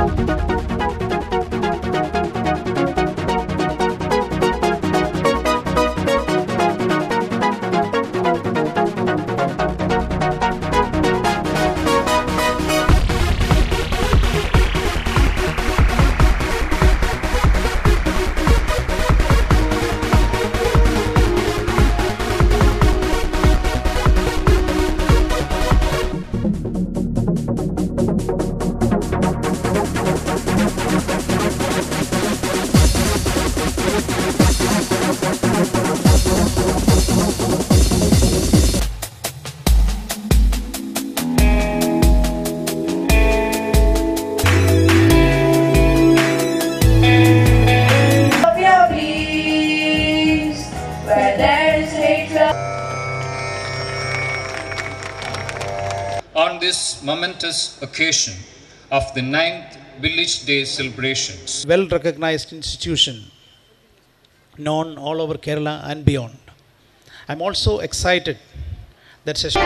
On this momentous occasion of the 9th Village Day celebrations, well-recognized institution known all over Kerala and beyond. I'm also excited that session.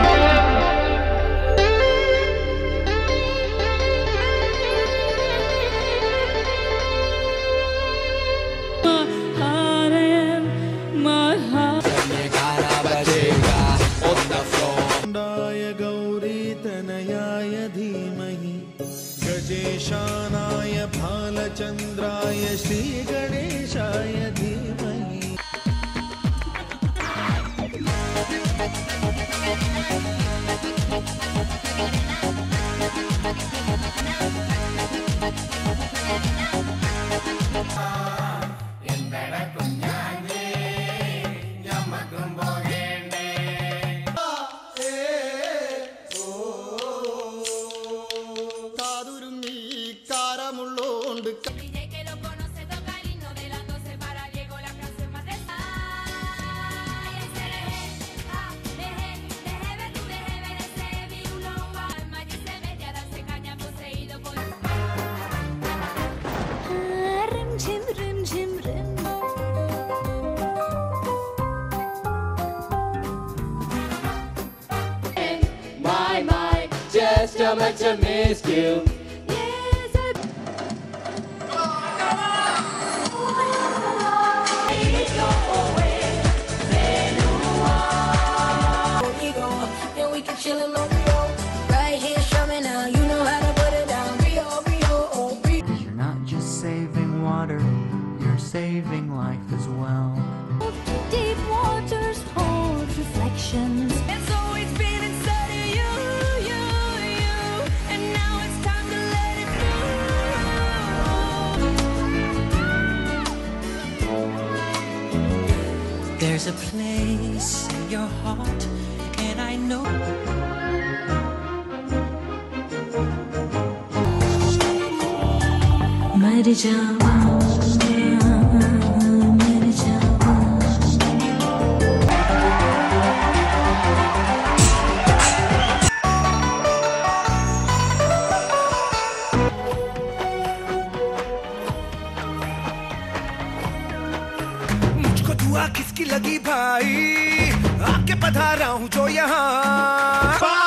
गजेशानाय भालचंद्राय Shri गणेशाय धीमहि। Just how much I miss you. And we can chill in Rio. Right here, show me now. You know how to put it down. Rio, Rio, oh, Rio. You're not just saving water, you're saving life as well. Deep waters hold reflections. It's always been inside of you, you. And now it's time to let it go. There's a place in your heart, and I know. मर जावा, मर जावा। मुझको दुआ किसकी लगी भाई, आके पधारा हूँ जो यहाँ।